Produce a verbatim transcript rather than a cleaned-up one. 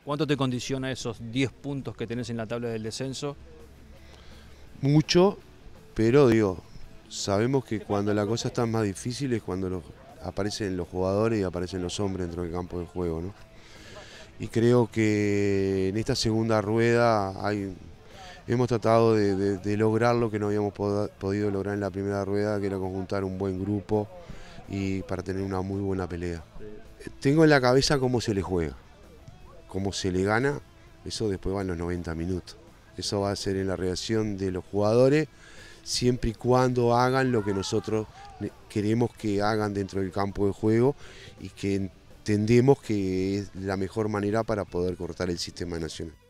¿Cuánto te condiciona esos diez puntos que tenés en la tabla del descenso? Mucho, pero digo, sabemos que cuando la cosa está más difícil es cuando los, aparecen los jugadores y aparecen los hombres dentro del campo de juego, ¿no? Y creo que en esta segunda rueda hay, hemos tratado de, de, de lograr lo que no habíamos pod podido lograr en la primera rueda, que era conjuntar un buen grupo y para tener una muy buena pelea. Tengo en la cabeza cómo se le juega, cómo se le gana, eso después va en los noventa minutos. Eso va a ser en la reacción de los jugadores, siempre y cuando hagan lo que nosotros queremos que hagan dentro del campo de juego y que entendemos que es la mejor manera para poder cortar el sistema nacional.